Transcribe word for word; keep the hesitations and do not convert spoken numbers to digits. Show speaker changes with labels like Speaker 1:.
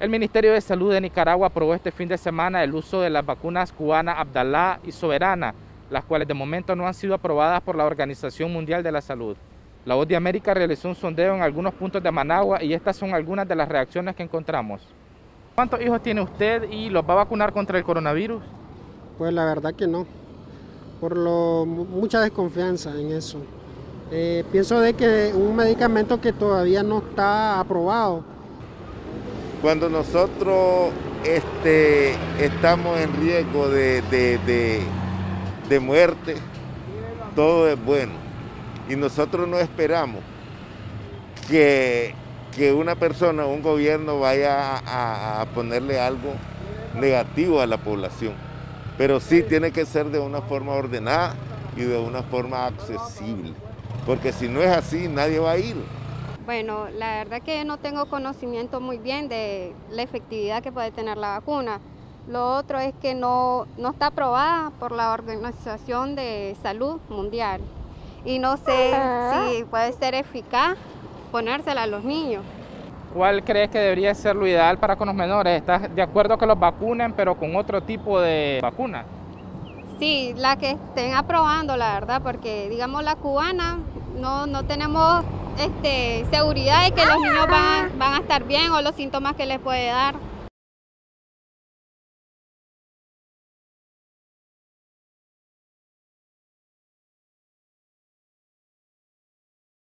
Speaker 1: El Ministerio de Salud de Nicaragua aprobó este fin de semana el uso de las vacunas cubana Abdalá y Soberana, las cuales de momento no han sido aprobadas por la Organización Mundial de la Salud. La Voz de América realizó un sondeo en algunos puntos de Managua y estas son algunas de las reacciones que encontramos. ¿Cuántos hijos tiene usted y los va a vacunar contra el coronavirus?
Speaker 2: Pues la verdad que no, por lo, mucha desconfianza en eso. Eh, pienso de que un medicamento que todavía no está aprobado.
Speaker 3: Cuando nosotros este, estamos en riesgo de, de, de, de muerte, todo es bueno. Y nosotros no esperamos que, que una persona o un gobierno vaya a, a ponerle algo negativo a la población. Pero sí tiene que ser de una forma ordenada y de una forma accesible. Porque si no es así, nadie va a ir.
Speaker 4: Bueno, la verdad que no tengo conocimiento muy bien de la efectividad que puede tener la vacuna. Lo otro es que no, no está aprobada por la Organización de Salud Mundial y no sé si puede ser eficaz ponérsela a los niños.
Speaker 1: ¿Cuál crees que debería ser lo ideal para con los menores? ¿Estás de acuerdo que los vacunen, pero con otro tipo de vacuna?
Speaker 4: Sí, la que estén aprobando, la verdad, porque digamos la cubana no, no tenemos este, seguridad de que los niños van, van a estar bien o los síntomas que les puede dar.